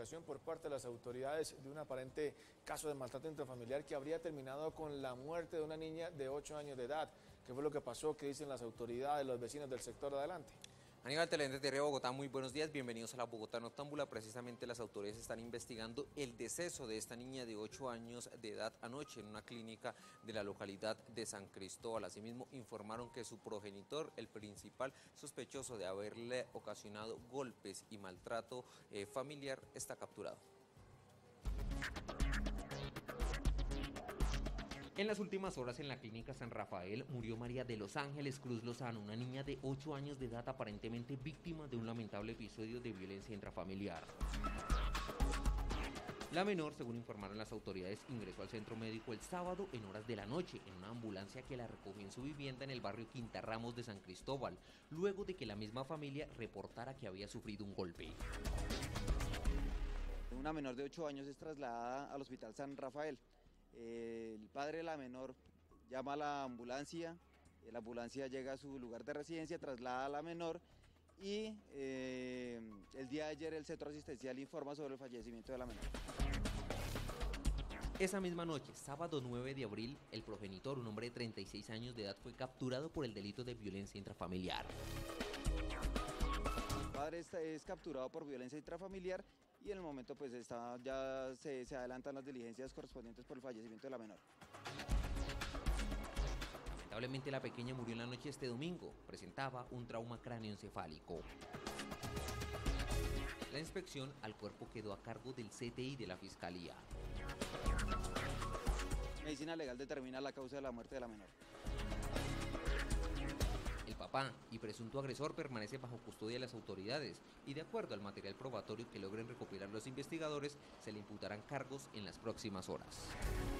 investigación por parte de las autoridades de un aparente caso de maltrato intrafamiliar que habría terminado con la muerte de una niña de 8 años de edad. ¿Qué fue lo que pasó? ¿Qué dicen las autoridades, los vecinos del sector? Adelante. Aníbal, televidentes de Bogotá, muy buenos días, bienvenidos a la Bogotá Noctámbula. Precisamente las autoridades están investigando el deceso de esta niña de 8 años de edad anoche en una clínica de la localidad de San Cristóbal. Asimismo, informaron que su progenitor, el principal sospechoso de haberle ocasionado golpes y maltrato familiar, está capturado. En las últimas horas en la clínica San Rafael murió María de los Ángeles Cruz Lozano, una niña de 8 años de edad aparentemente víctima de un lamentable episodio de violencia intrafamiliar. La menor, según informaron las autoridades, ingresó al centro médico el sábado en horas de la noche en una ambulancia que la recogió en su vivienda en el barrio Quinta Ramos de San Cristóbal, luego de que la misma familia reportara que había sufrido un golpe. Una menor de 8 años es trasladada al hospital San Rafael. El padre de la menor llama a la ambulancia llega a su lugar de residencia, traslada a la menor y el día de ayer el centro asistencial informa sobre el fallecimiento de la menor. Esa misma noche, sábado 9 de abril, el progenitor, un hombre de 36 años de edad, fue capturado por el delito de violencia intrafamiliar. El padre es capturado por violencia intrafamiliar y en el momento pues ya se adelantan las diligencias correspondientes por el fallecimiento de la menor. Lamentablemente la pequeña murió en la noche de este domingo, presentaba un trauma cráneoencefálico. La inspección al cuerpo quedó a cargo del CTI de la Fiscalía. Medicina legal determina la causa de la muerte de la menor. El papá y presunto agresor permanece bajo custodia de las autoridades y de acuerdo al material probatorio que logren recopilar los investigadores, se le imputarán cargos en las próximas horas.